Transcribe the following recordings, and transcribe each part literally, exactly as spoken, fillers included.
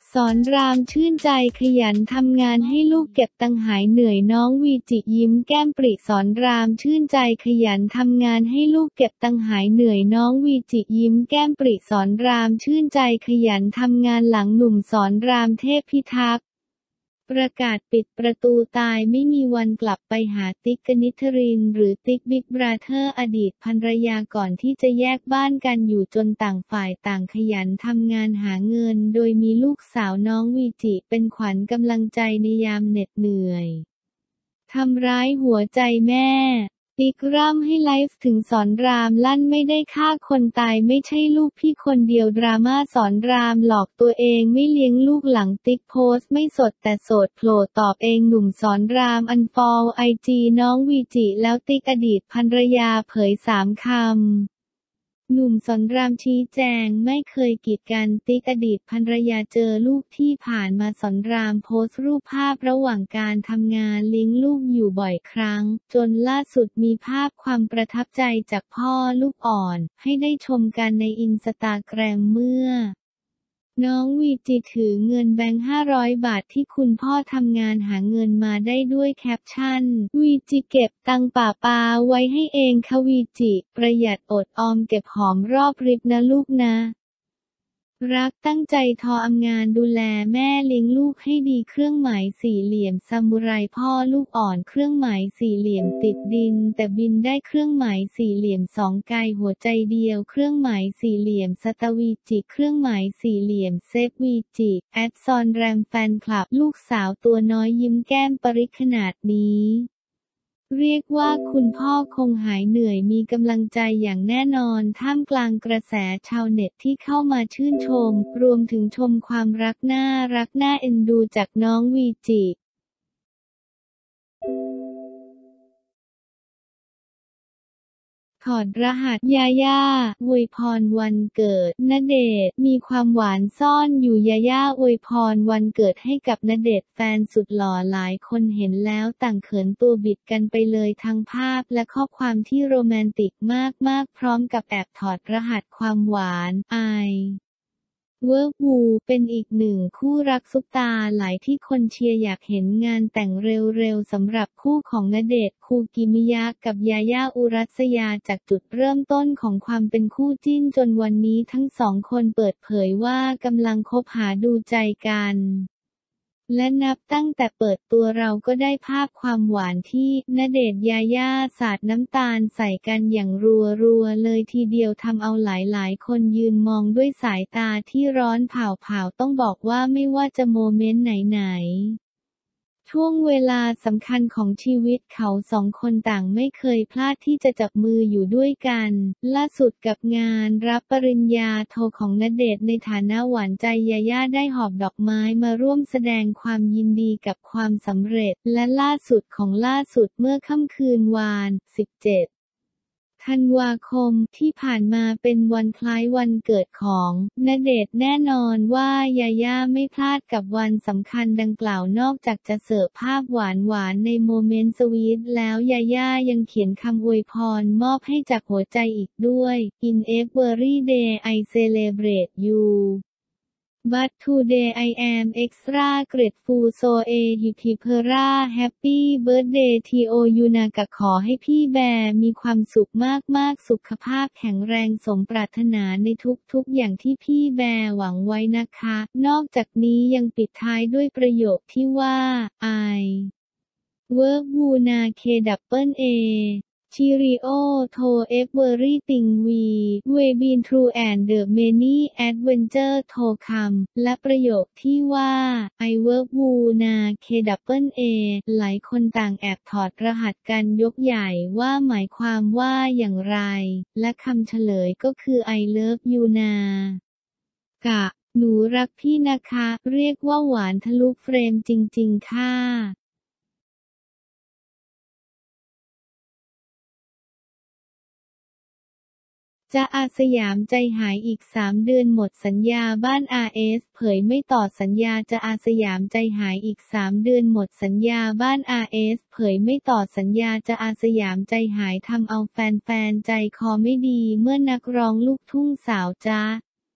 สอนรามชื่นใจขยันทำงานให้ลูกเก็บตังค์หายเหนื่อยน้องวีจิยิ้มแก้มปริสอนรามชื่นใจขยันทำงานให้ลูกเก็บตังค์หายเหนื่อยน้องวีจิยิ้มแก้มปริสอนรามชื่นใจขยันทำงานหลังหนุ่มสอนรามเทพพิทักษ์ประกาศปิดประตูตายไม่มีวันกลับไปหาติ๊กกนิษฐรินหรือติ๊กบิ๊กบราเธอร์อดีตภรรยาก่อนที่จะแยกบ้านกันอยู่จนต่างฝ่ายต่างขยันทำงานหาเงินโดยมีลูกสาวน้องวีจิเป็นขวัญกำลังใจในยามเหน็ดเหนื่อยทำร้ายหัวใจแม่ติ๊กร่ำให้ไลฟ์ถึงสอนรามลั่นไม่ได้ฆ่าคนตายไม่ใช่ลูกพี่คนเดียวดราม่าสอนรามหลอกตัวเองไม่เลี้ยงลูกหลังติ๊กโพสต์ไม่สดแต่โสดโผล่ตอบเองหนุ่มสอนรามอันฟอลไอจีน้องวีจิแล้วติ๊กอดีตภรรยาเผยสามคำหนุ่มสอนรามชี้แจงไม่เคยกีดกันติ๊กอดีตภรรยาเจอลูกที่ผ่านมาสอนรามโพสต์รูปภาพระหว่างการทำงานเลี้ยงลูกอยู่บ่อยครั้งจนล่าสุดมีภาพความประทับใจจากพ่อลูกอ่อนให้ได้ชมกันในอินสตาแกรมเมื่อน้องวีจิถือเงินแบงค์ห้าร้อยบาทที่คุณพ่อทำงานหาเงินมาได้ด้วยแคปชั่นวีจิเก็บตังป่าปาไว้ให้เองค่ะวีจิประหยัดอดออมเก็บหอมรอบริบนะลูกนะรักตั้งใจทำงานดูแลแม่เลี้ยงลูกให้ดีเครื่องหมายสี่เหลี่ยมซามูไรพ่อลูกอ่อนเครื่องหมายสี่เหลี่ยมติดดินแต่บินได้เครื่องหมายสี่เหลี่ยมสองไกลหัวใจเดียวเครื่องหมายสี่เหลี่ยมสตวีจิเครื่องหมายสี่เหลี่ยมเซฟวีจิแอดซอนแรมแฟนคลับลูกสาวตัวน้อยยิ้มแก้มปริขนาดนี้เรียกว่าคุณพ่อคงหายเหนื่อยมีกำลังใจอย่างแน่นอนท่ามกลางกระแสชาวเน็ตที่เข้ามาชื่นชมรวมถึงชมความรักน่ารักน่าเอ็นดูจากน้องวีจิถอดรหัสยาย่าอวยพรวันเกิดณเดชน์มีความหวานซ่อนอยู่ยาย่าอวยพรวันเกิดให้กับณเดชน์แฟนสุดหล่อหลายคนเห็นแล้วต่างเขินตัวบิดกันไปเลยทั้งภาพและข้อความที่โรแมนติกมากๆพร้อมกับแอบถอดรหัสความหวานไอเวิร์กวูเป็นอีกหนึ่งคู่รักซุปตาหลายที่คนเชียร์อยากเห็นงานแต่งเร็วๆสำหรับคู่ของณเดชน์คูกิมิยะกับยาย่าอุรัสยาจากจุดเริ่มต้นของความเป็นคู่จิ้นจนวันนี้ทั้งสองคนเปิดเผยว่ากำลังคบหาดูใจกันและนับตั้งแต่เปิดตัวเราก็ได้ภาพความหวานที่ณเดชน์ยาย่าสาดน้ำตาลใส่กันอย่างรัวๆเลยทีเดียวทำเอาหลายๆคนยืนมองด้วยสายตาที่ร้อนเผาๆต้องบอกว่าไม่ว่าจะโมเมนต์ไหนๆช่วงเวลาสำคัญของชีวิตเขาสองคนต่างไม่เคยพลาดที่จะจับมืออยู่ด้วยกันล่าสุดกับงานรับปริญญาโทของณเดชน์ในฐานะหวานใจยาย่าได้หอบดอกไม้มาร่วมแสดงความยินดีกับความสำเร็จและล่าสุดของล่าสุดเมื่อค่ำคืนวานสิบเจ็ดธันวาคมที่ผ่านมาเป็นวันคล้ายวันเกิดของณเดชน์แน่นอนว่ายาย่าไม่พลาดกับวันสำคัญดังกล่าวนอกจากจะเสิร์ฟภาพหวานๆในโมเมนต์สวีทแล้วยาย่ายังเขียนคำอวยพรมอบให้จากหัวใจอีกด้วย In every day I celebrate you But today I am extra grateful so a happy pera happy birthday to you นะกะขอให้พี่แบร์มีความสุขมากๆสุขภาพแข็งแรงสมปรารถนาในทุกๆอย่างที่พี่แบร์หวังไว้นะคะนอกจากนี้ยังปิดท้ายด้วยประโยคที่ว่า I work you นา เค ดับเบิลเอชิริโอโทเอฟเวอรี่ติงวีเวบินทรูแอนเดอะเมนี่แอดเวนเจอร์โทคัมและประโยคที่ว่า I work you นา เค ดับเบิลเอหลายคนต่างแอบถอดรหัสกันยกใหญ่ว่าหมายความว่าอย่างไรและคำเฉลยก็คือ I love you นากะหนูรักพี่นะคะเรียกว่าหวานทะลุเฟรมจริงๆค่ะจ๊ะอาสยามใจหายอีกสามเดือนหมดสัญญาบ้าน อาร์ เอส เผยไม่ต่อสัญญาจ๊ะอาสยามใจหายอีกสามเดือนหมดสัญญาบ้าน อาร์ เอส เผยไม่ต่อสัญญาจ๊ะอาสยามใจหายทำเอาแฟนๆใจคอไม่ดีเมื่อนักร้องลูกทุ่งสาวจ๊ะ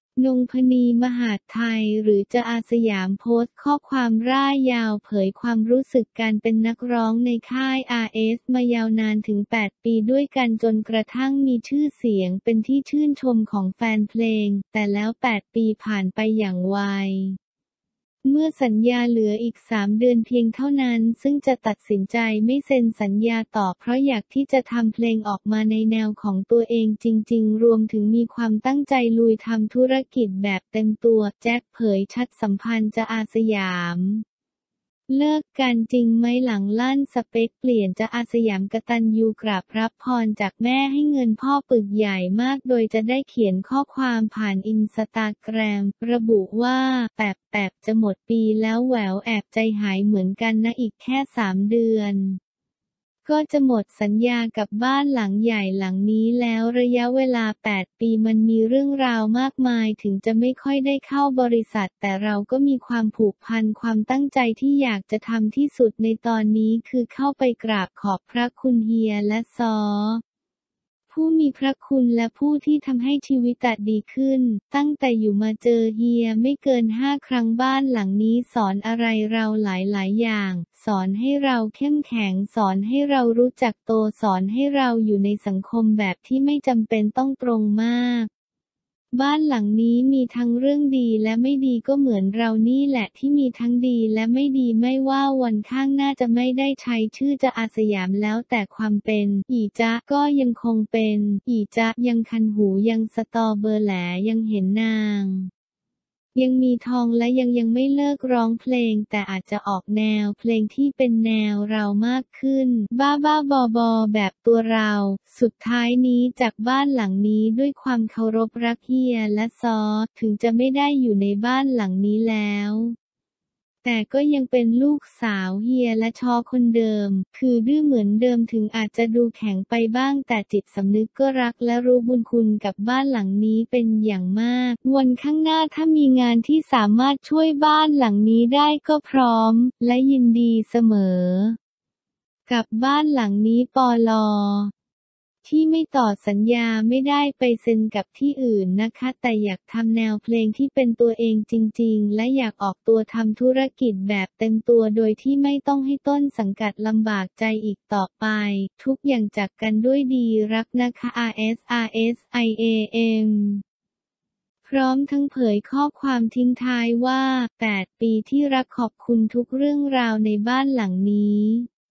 นงพนีมหาดไทยหรือจะอาสยามโพสต์ข้อความร่ายยาวเผยความรู้สึกการเป็นนักร้องในค่าย อาร์ เอส มายาวนานถึง แปด ปีด้วยกันจนกระทั่งมีชื่อเสียงเป็นที่ชื่นชมของแฟนเพลง แต่แล้ว แปด ปีผ่านไปอย่างไว เมื่อสัญญาเหลืออีก สาม เดือนเพียงเท่านั้นซึ่งจะตัดสินใจไม่เซ็นสัญญาต่อเพราะอยากที่จะทำเพลงออกมาในแนวของตัวเองจริงๆรวมถึงมีความตั้งใจลุยทำธุรกิจแบบเต็มตัวแจ็คเผยชัดสัมพันธ์จะอาสยามเลิกกันจริงไหมหลังลั่นสเปคเปลี่ยนจะอาสยามกตัญญูกราบรับพรจากแม่ให้เงินพ่อปึกใหญ่มากโดยจะได้เขียนข้อความผ่านอินสตาแกรมระบุว่าแปบแปบจะหมดปีแล้วแหววแอบใจหายเหมือนกันนะอีกแค่สามเดือนก็จะหมดสัญญากับบ้านหลังใหญ่หลังนี้แล้วระยะเวลา แปด ปีมันมีเรื่องราวมากมายถึงจะไม่ค่อยได้เข้าบริษัทแต่เราก็มีความผูกพันความตั้งใจที่อยากจะทำที่สุดในตอนนี้คือเข้าไปกราบขอบพระคุณเฮียและซ้อผู้มีพระคุณและผู้ที่ทำให้ชีวิตตัดดีขึ้นตั้งแต่อยู่มาเจอเฮียไม่เกินห้าครั้งบ้านหลังนี้สอนอะไรเราหลายๆอย่างสอนให้เราเข้มแข็งสอนให้เรารู้จักโตสอนให้เราอยู่ในสังคมแบบที่ไม่จำเป็นต้องตรงมากบ้านหลังนี้มีทั้งเรื่องดีและไม่ดีก็เหมือนเรานี่แหละที่มีทั้งดีและไม่ดีไม่ว่าวันข้างหน้าจะไม่ได้ใช้ชื่อจะอาสยามแล้วแต่ความเป็นอีจ๊ะก็ยังคงเป็นอีจ๊ะยังคันหูยังสตอเบอร์แหลยังเห็นนางยังมีทองและยังยังไม่เลิกร้องเพลงแต่อาจจะออกแนวเพลงที่เป็นแนวเรามากขึ้นบ้าบ้าบอบอแบบตัวเราสุดท้ายนี้จากบ้านหลังนี้ด้วยความเคารพรักเฮียและซอถึงจะไม่ได้อยู่ในบ้านหลังนี้แล้วแต่ก็ยังเป็นลูกสาวเฮียและชอคนเดิมคือดื้อเหมือนเดิมถึงอาจจะดูแข็งไปบ้างแต่จิตสำนึกก็รักและรู้บุญคุณกับบ้านหลังนี้เป็นอย่างมากวันข้างหน้าถ้ามีงานที่สามารถช่วยบ้านหลังนี้ได้ก็พร้อมและยินดีเสมอกับบ้านหลังนี้ปลอที่ไม่ต่อสัญญาไม่ได้ไปเซ็นกับที่อื่นนะคะแต่อยากทำแนวเพลงที่เป็นตัวเองจริงๆและอยากออกตัวทำธุรกิจแบบเต็มตัวโดยที่ไม่ต้องให้ต้นสังกัดลำบากใจอีกต่อไปทุกอย่างจากกันด้วยดีรักนะคะ อาร์ เอส อาร์ เอส ไอ เอ เอ็ม พร้อมทั้งเผยข้อความทิ้งท้ายว่า แปด ปีที่รักขอบคุณทุกเรื่องราวในบ้านหลังนี้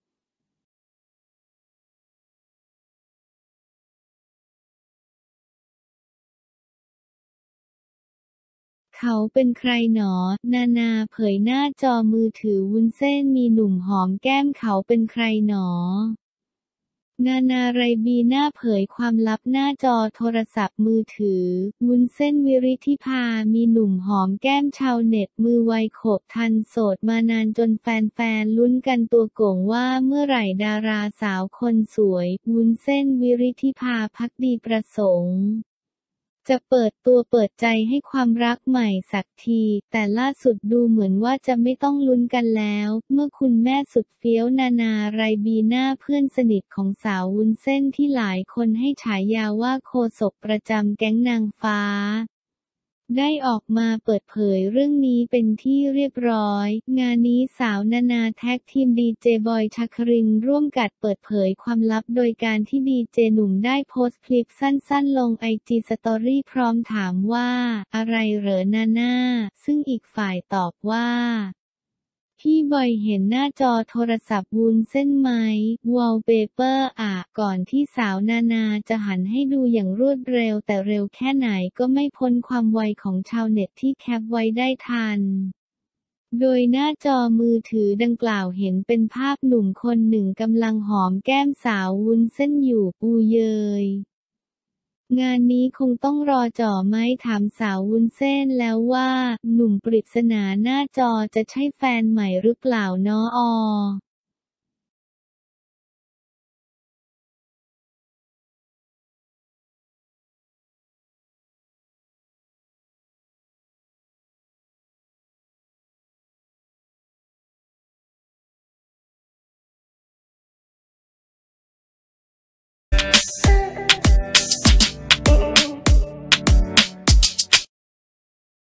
เขาเป็นใครหนอ นานาเผยหน้าจอมือถือวุ้นเส้นมีหนุ่มหอมแก้มเขาเป็นใครหนอ นานาไรบีน่าเผยความลับหน้าจอโทรศัพท์มือถือ วุ้นเส้นวิริธิภามีหนุ่มหอมแก้มชาวเน็ตมือไวโขบทันโสดมานานจนแฟนๆลุ้นกันตัวโก่งว่าเมื่อไหร่ดาราสาวคนสวย วุ้นเส้นวิริธิภาภักดีประสงค์จะเปิดตัวเปิดใจให้ความรักใหม่สักทีแต่ล่าสุดดูเหมือนว่าจะไม่ต้องลุ้นกันแล้วเมื่อคุณแม่สุดเฟี้ยวนานาไรบีน่าเพื่อนสนิทของสาววุ้นเส้นที่หลายคนให้ฉายาว่าโฆษกประจำแก๊งนางฟ้าได้ออกมาเปิดเผยเรื่องนี้เป็นที่เรียบร้อยงานนี้สาวนานาแท็กทีมดีเจบอยชัครินร่วมกัดเปิดเผยความลับโดยการที่ดีเจหนุ่มได้โพสต์คลิปสั้นๆลงไอจีสตอรี่พร้อมถามว่าอะไรเหรอนานาซึ่งอีกฝ่ายตอบว่าพี่บอยเห็นหน้าจอโทรศัพท์วุ้นเส้นไหมวอลเปเปอร์อ่ะก่อนที่สาวนานาจะหันให้ดูอย่างรวดเร็วแต่เร็วแค่ไหนก็ไม่พ้นความไวของชาวเน็ตที่แคปไว้ได้ทันโดยหน้าจอมือถือดังกล่าวเห็นเป็นภาพหนุ่มคนหนึ่งกำลังหอมแก้มสาววุ้นเส้นอยู่อูเยยงานนี้คงต้องรอจ่อไม้ถามสาววุ้นเส้นแล้วว่าหนุ่มปริศนาหน้าจอจะใช่แฟนใหม่หรือเปล่าน้ออ